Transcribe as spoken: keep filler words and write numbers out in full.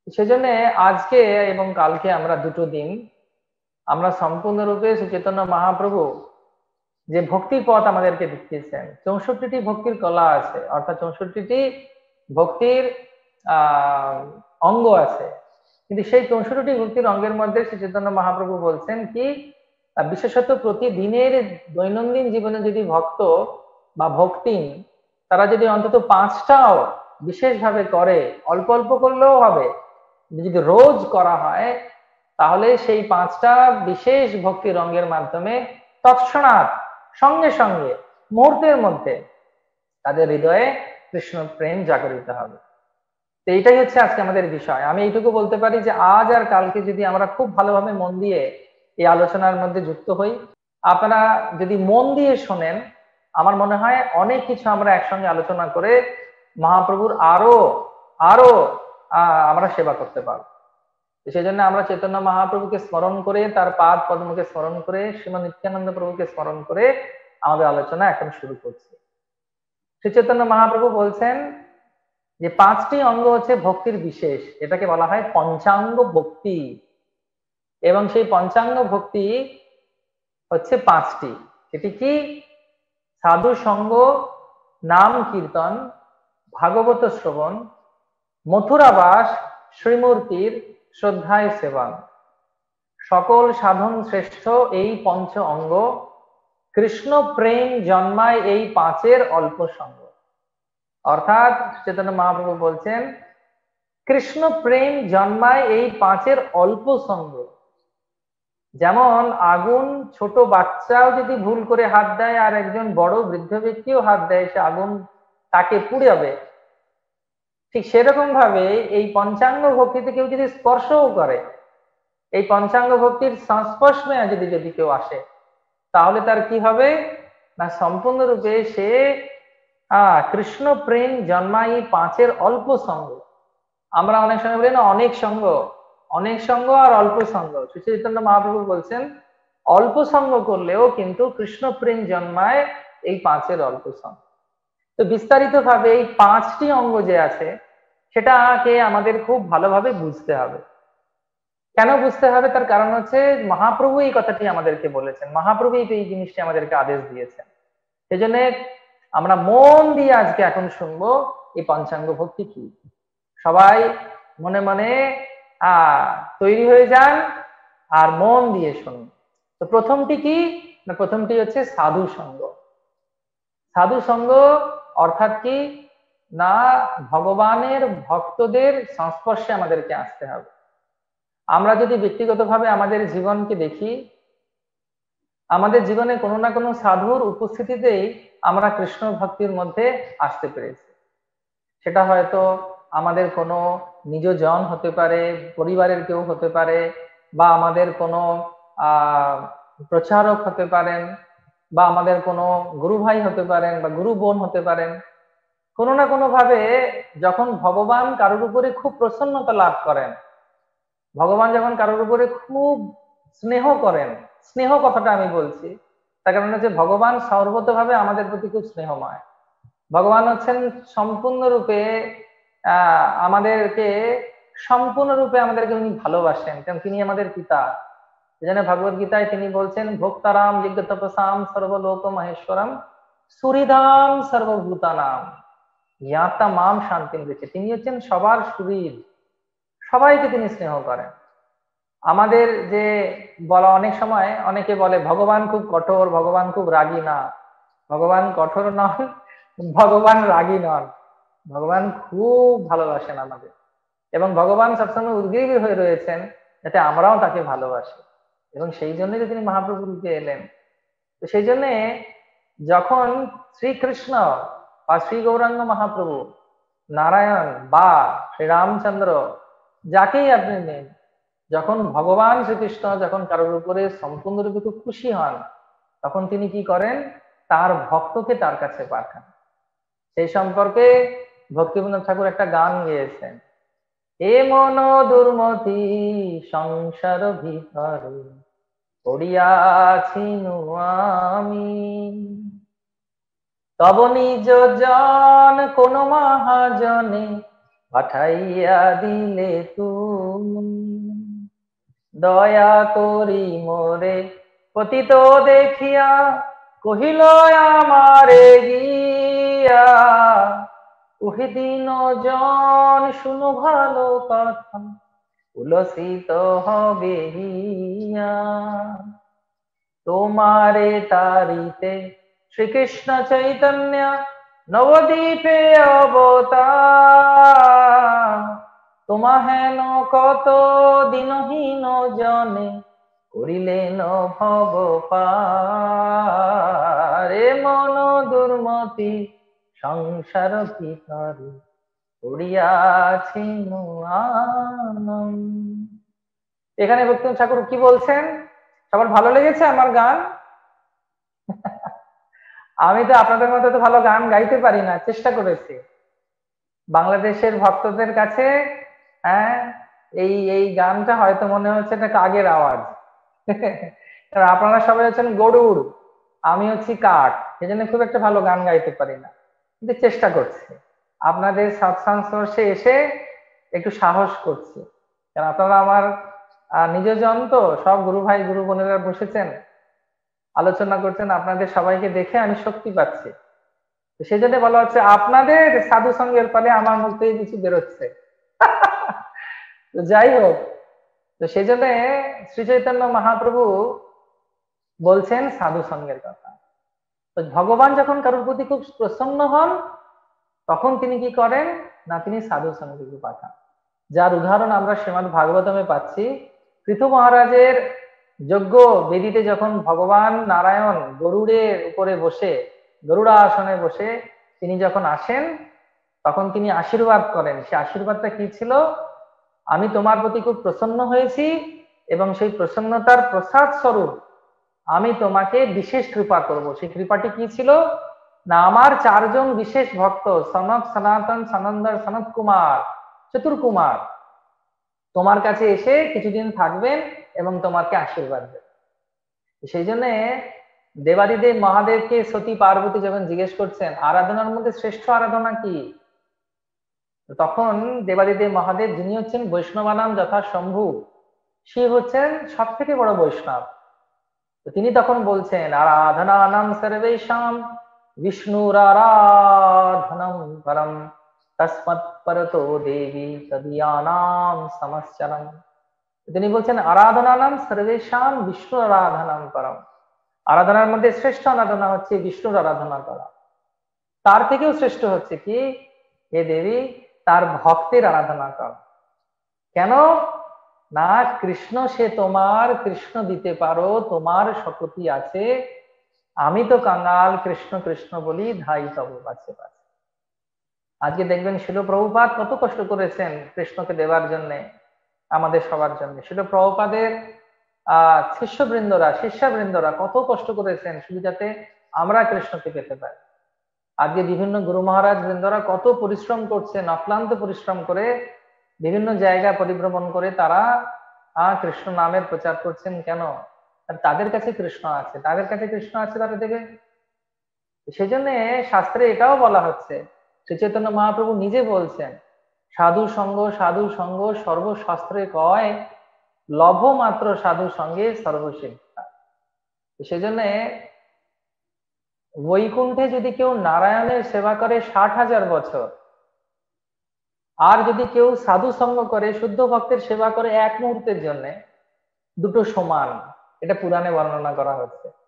সেজন্য আজকে এবং কালকে আমরা দুটো দিন আমরা সম্পূর্ণরূপে শ্রীচৈতন্য মহাপ্রভু যে ভক্তির পথ আমাদেরকে দেখিয়েছেন। চৌষট্টিটি ভক্তির কলা আছে, অর্থাৎ চৌষট্টিটি ভক্তির আহ অঙ্গ আছে। কিন্তু সেই চৌষট্টিটি ভক্তির অঙ্গের মধ্যে শ্রীচৈতন্য মহাপ্রভু বলছেন কি, বিশেষত প্রতিদিনের দৈনন্দিন জীবনে যদি ভক্ত বা ভক্তিন তারা যদি অন্তত পাঁচটাও বিশেষভাবে করে, অল্প অল্প করলেও হবে, যদি রোজ করা হয়, তাহলে সেই পাঁচটা বিশেষ ভক্তি রঙের মাধ্যমে তৎক্ষণাৎ সঙ্গে সঙ্গে মুহূর্তের মধ্যে তাদের হৃদয়ে কৃষ্ণ প্রেম জাগরিত হবে। তো এইটাই হচ্ছে আজকে আমাদের বিষয়। আমি এইটুকু বলতে পারি যে আজ আর কালকে যদি আমরা খুব ভালোভাবে মন দিয়ে এই আলোচনার মধ্যে যুক্ত হই, আপনারা যদি মন দিয়ে শোনেন, আমার মনে হয় অনেক কিছু আমরা একসঙ্গে আলোচনা করে মহাপ্রভুর আরো আরো আহ আমরা সেবা করতে পারবো। সেই জন্য আমরা চৈতন্য মহাপ্রভুকে স্মরণ করে, তার পাদ পদ্মকে স্মরণ করে, শ্রীমদ নিত্যানন্দ প্রভুকে স্মরণ করে আমাদের আলোচনা এখন শুরু করছি। শ্রী চৈতন্য মহাপ্রভু বলছেন যে পাঁচটি অঙ্গ হচ্ছে ভক্তির বিশেষ, এটাকে বলা হয় পঞ্চাঙ্গ ভক্তি। এবং সেই পঞ্চাঙ্গ ভক্তি হচ্ছে পাঁচটি। সেটি কি? সাধু সঙ্গ, নাম কীর্তন, ভাগবত শ্রবণ, মথুরাবাস, শ্রীমূর্তির শ্রদ্ধায় সেবন। সকল সাধন শ্রেষ্ঠ এই পঞ্চ অঙ্গ, কৃষ্ণ প্রেম জন্মায় এই পাঁচের অল্প সঙ্গ। অর্থাৎ চৈতন্য মহাপ্রভু বলছেন কৃষ্ণ প্রেম জন্মায় এই পাঁচের অল্প সঙ্গ। যেমন আগুন ছোট বাচ্চাও যদি ভুল করে হাত দেয় আর একজন বড় বৃদ্ধ ব্যক্তিও হাত দেয়, সে আগুন তাকে পুড়াবে। ঠিক সেরকম ভাবে এই পঞ্চাঙ্গ ভক্তিতে কেউ যদি স্পর্শও করে, এই পঞ্চাঙ্গ ভক্তির সংস্পর্শে যদি যদি কেউ আসে, তাহলে তার কি হবে না, সম্পূর্ণরূপে সে আহ কৃষ্ণ প্রেম জন্মায় পাঁচের অল্প সঙ্গ। আমরা অনেক সময় বলি না অনেক সঙ্গ, অনেক সঙ্গ আর অল্প সঙ্গ। শ্রী চৈতন্য মহাপ্রভু বলছেন অল্প সঙ্গ করলেও কিন্তু কৃষ্ণ প্রেম জন্মায় এই পাঁচের অল্প সঙ্গ। তো বিস্তারিত ভাবে এই পাঁচটি অঙ্গ যে আছে সেটাকে আমাদের খুব ভালোভাবে বুঝতে হবে। কেন বুঝতে হবে? তার কারণ হচ্ছে মহাপ্রভু এই কথাটি আমাদেরকে বলেছেন, মহাপ্রভু এই জিনিসটি আমাদেরকে আদেশ দিয়েছেন। সেই জন্য আমরা মন দিয়ে আজকে এখন শুনবো এই পঞ্চাঙ্গ ভক্তি কি। সবাই মনে মনে আহ তৈরি হয়ে যান আর মন দিয়ে শুনুন। তো প্রথমটি কি না, প্রথমটি হচ্ছে সাধু সঙ্গ। সাধু সঙ্গ অর্থাৎ কি না, ভগবানের ভক্তদের সংস্পর্শে আমাদেরকে আসতে হবে। আমরা যদি ব্যক্তিগতভাবে আমাদের জীবনকে দেখি, আমাদের জীবনে কোনো না কোনো সাধুর উপস্থিতিতেই আমরা কৃষ্ণ ভক্তির মধ্যে আসতে পেরেছি। সেটা হয়তো আমাদের কোনো নিজজন হতে পারে, পরিবারের কেউ হতে পারে, বা আমাদের কোনো আহ প্রচারক হতে পারেন, বা আমাদের কোনো গুরু ভাই হতে পারেন, বা গুরু বোন হতে পারেন। কোনো না কোনো ভাবে যখন ভগবান কারোর উপরে খুব প্রসন্নতা লাভ করেন, ভগবান যখন কারোর উপরে খুব স্নেহ করেন, স্নেহ কথাটা আমি বলছি তার কারণ হচ্ছে ভগবান সর্বতভাবে আমাদের প্রতি খুব স্নেহময়। ভগবান হচ্ছেন সম্পূর্ণরূপে আহ আমাদেরকে সম্পূর্ণরূপে আমাদেরকে উনি ভালোবাসেন, কারণ তিনি আমাদের পিতা। যেন ভগবত গীতায় তিনি বলছেন ভোক্তারাম যজ্ঞ তপসাম সর্বলোক মহেশ্বরম সুহৃদাম সর্বভূতানাম জ্ঞাতা মাম শান্তি দিচ্ছে। তিনি হচ্ছেন সবার সুহৃদ, সবাইকে তিনি স্নেহ করেন। আমাদের যে বলা, অনেক সময় অনেকে বলে ভগবান খুব কঠোর, ভগবান খুব রাগী। না, ভগবান কঠোর নন, ভগবান রাগী নন, ভগবান খুব ভালোবাসেন আমাদের। এবং ভগবান সবসময় উদ্গ্রীব হয়ে রয়েছেন যাতে আমরাও তাকে ভালোবাসি, এবং সেই জন্যই তো তিনি মহাপ্রভু রূপে এলেন। তো সেই জন্যে যখন শ্রীকৃষ্ণ বা শ্রী গৌরাঙ্গ মহাপ্রভু, নারায়ণ বা শ্রী রামচন্দ্র, যাকেই আপনি নেন, যখন ভগবান শ্রীকৃষ্ণ যখন কারোর উপরে সম্পূর্ণরূপে খুব খুশি হন, তখন তিনি কি করেন, তার ভক্তকে তার কাছে পাঠান। সেই সম্পর্কে ভক্তিবিনোদ ঠাকুর একটা গান গেয়েছেন, এ মন দুর্মতি সংসার ভিতরে পড়িয়াছি আমি, তব নিজ জন কোন মহাজনে পাঠাইয়া দিলে তুমি, দয়া করি মোরে পতিত দেখিয়া, কহিল আমারে গিয়া, ওহে দিন জন শুনো ভালো কথা, উলসিত হবে হিয়া। তোমারে তারিতে শ্রীকৃষ্ণ চৈতন্য নবদ্বীপে অবতার, তোমা হেন কত দিনহীন জনে করিলেন ভব পার, এ মন দুর্মতি সংসার ভিতরে পড়িয়াছি আনন্দ। এখানে ভক্তিনাথ ঠাকুর কি বলছেন? সবার ভালো লেগেছে আমার গান? আমি তো আপনাদের মতো তো ভালো গান গাইতে পারি না, চেষ্টা করেছি। বাংলাদেশের ভক্তদের কাছে হ্যাঁ এই এই গানটা হয়তো মনে হচ্ছে এটা কাকের আওয়াজ। আপনারা সবাই হচ্ছেন গরুড়, আমি হচ্ছি কাক, সেই জন্য খুব একটা ভালো গান গাইতে পারি না, কিন্তু চেষ্টা করছি। আপনাদের সৎসংস্পর্শে এসে একটু সাহস করছি, কারণ আপনারা আমার নিজজন, তো সব গুরু ভাই গুরু বোনেরা বসেছেন আলোচনা করছেন, আপনাদের সবাইকে দেখে আমি শক্তি পাচ্ছি। সেই জন্য বলা হচ্ছে আপনাদের সাধু সঙ্গের ফলে আমার মুখ থেকে কিছু বেরোচ্ছে। তো যাই হোক, তো সেই জন্য শ্রী চৈতন্য মহাপ্রভু বলছেন সাধু সঙ্গের কথা। তো ভগবান যখন কারোর প্রতি খুব প্রসন্ন হন তখন তিনি কি করেন না, তিনি সাধু সঙ্গীকে পাঠান। যার উদাহরণ আমরা শ্রীমদ্ ভাগবতমে পাচ্ছি। পৃথু মহারাজের যজ্ঞ বেদিতে যখন ভগবান নারায়ণ গরুড়ের উপরে বসে, গরুড়া আসনে বসে তিনি যখন আসেন, তখন তিনি আশীর্বাদ করেন। সে আশীর্বাদটা কি ছিল? আমি তোমার প্রতি খুব প্রসন্ন হয়েছি এবং সেই প্রসন্নতার প্রসাদ স্বরূপ আমি তোমাকে বিশেষ কৃপা করব। সেই কৃপাটি কি ছিল না, আমার চারজন বিশেষ ভক্ত সনত, সনাতন, সনন্দর, সনত কুমার, চতুর কুমার তোমার কাছে এসে কিছুদিন থাকবেন এবং তোমাকে আশীর্বাদ দেবেন। সেই জন্য দেবাদিদেব মহাদেবকে সতী পার্বতী যখন জিজ্ঞেস করছেন আরাধনার মধ্যে শ্রেষ্ঠ আরাধনা কি, তখন দেবাদিদেব মহাদেব যিনি হচ্ছেন বৈষ্ণবানাম যথা শম্ভু, সে হচ্ছেন সব থেকে বড় বৈষ্ণব। তিনি তখন বলছেন আরাধনানাম সর্বেষাম বিষ্ণুর আরাধনম পরম তস্মৎ পরতো দেবী তদীয়ানাম সমশ্চরম। তিনি বলছেন আরাধনানাম সর্বেষাম বিষ্ণু আরাধনাম পরম, আরাধনার মধ্যে শ্রেষ্ঠ আরাধনা হচ্ছে বিষ্ণুর আরাধনা করা। তার থেকেও শ্রেষ্ঠ হচ্ছে কি, হে দেবী তার ভক্তের আরাধনা কর। কেন না, কৃষ্ণ সে তোমার, কৃষ্ণ দিতে পারো, তোমার শক্তি আছে, আমি তো কাঙাল, কৃষ্ণ কৃষ্ণ বলি ধাই তব কাছে কাছে। আজকে দেখবেন শিল প্রভুপাদ কত কষ্ট করেছেন কৃষ্ণকে দেবার জন্য, আমাদের সবার জন্য। শিল প্রভুপাদের আহ শিষ্যবৃন্দরা শিষ্যবৃন্দরা কত কষ্ট করেছেন শুধু যাতে আমরা কৃষ্ণকে পেতে পারি। আজকে বিভিন্ন গুরু মহারাজ বৃন্দরা কত পরিশ্রম করছেন, অক্লান্ত পরিশ্রম করে বিভিন্ন জায়গা পরিভ্রমণ করে তারা আহ কৃষ্ণ নামের প্রচার করছেন। কেন? তাদের কাছে কৃষ্ণ আছে, তাদের কাছে কৃষ্ণ আছে তারা দেবে। সেই জন্য শাস্ত্রে এটাও বলা হচ্ছে, শ্রী চৈতন্য মহাপ্রভু নিজে বলছেন সাধু সঙ্গ সাধু সঙ্গ সর্বশাস্ত্রে কয়, লভ মাত্র সাধু সঙ্গে সর্বশিক্ষা। সেই জন্য বৈকুণ্ঠে যদি কেউ নারায়ণের সেবা করে ষাট হাজার বছর, আর যদি কেউ সাধু সঙ্গ করে, শুদ্ধ ভক্তের সেবা করে এক মুহূর্তের জন্য, দুটো সমান। এটা পুরাণে বর্ণনা করা হচ্ছে।